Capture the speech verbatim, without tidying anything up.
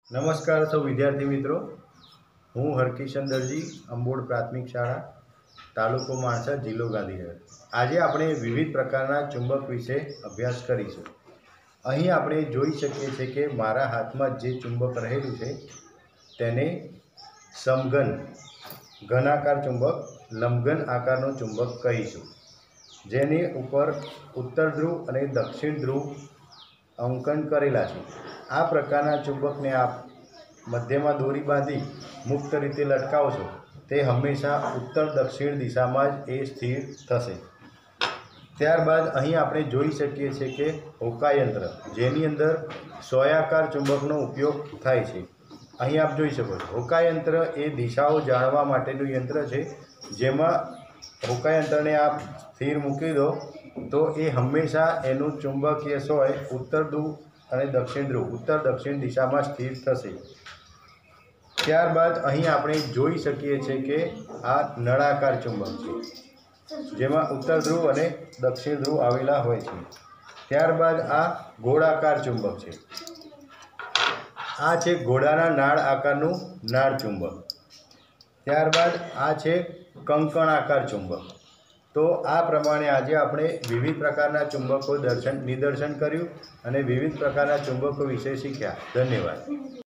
નમસ્કાર સૌ વિદ્યાર્થી મિત્રો, હું હરકિશન દરજી, અંબોડ પ્રાથમિક શાળા, તાલુકો માણસા, જિલ્લો ગાંધીનગર. આજે આપણે વિવિધ પ્રકારના ચુંબક વિશે અભ્યાસ કરીશું. અહીં આપણે જોઈ શકીએ છીએ કે મારા હાથમાં જે ચુંબક રહેલું છે તેને સમઘન ઘનાકાર ચુંબક, લંબઘન આકારનું ચુંબક કહીશું, જેની ઉપર ઉત્તર ધ્રુવ અને દક્ષિણ ધ્રુવ અંકન કરેલા છે. આ પ્રકારના ચુંબકને આપ મધ્યમાં દોરી બાંધી મુક્ત રીતે લટકાવશો, તે હંમેશા ઉત્તર દક્ષિણ દિશામાં જ એ સ્થિર થશે. ત્યારબાદ અહીં આપણે જોઈ શકીએ છીએ કે હોકાયંત્ર, જેની અંદર સોયાકાર ચુંબકનો ઉપયોગ થાય છે. અહીં આપ જોઈ શકો છો, હોકાયંત્ર એ દિશાઓ જાણવા માટેનું યંત્ર છે, જેમાં હોકાયંત્રને આપ સ્થિર મૂકી દો તો એ હંમેશા એનું ચુંબકીય સોય ઉત્તર ધ્રુવ અને દક્ષિણ ધ્રુવ ઉત્તર દક્ષિણ દિશામાં સ્થિર થશે. ત્યારબાદ અહીં આપણે જોઈ શકીએ છીએ કે આ નળાકાર ચુંબક છે, જેમાં ઉત્તર ધ્રુવ અને દક્ષિણ ધ્રુવ આવેલા હોય છે. ત્યારબાદ આ ગોળાકાર ચુંબક છે. આ છે ઘોડાના નાળ આકારનું નાળ ચુંબક. ત્યારબાદ આ છે કંકણાકાર ચુંબક. તો આ પ્રમાણે આજે આપણે વિવિધ પ્રકારના ચુંબકો દર્શન નિદર્શન કર્યું અને વિવિધ પ્રકારના ચુંબકો વિશે શીખ્યા. ધન્યવાદ.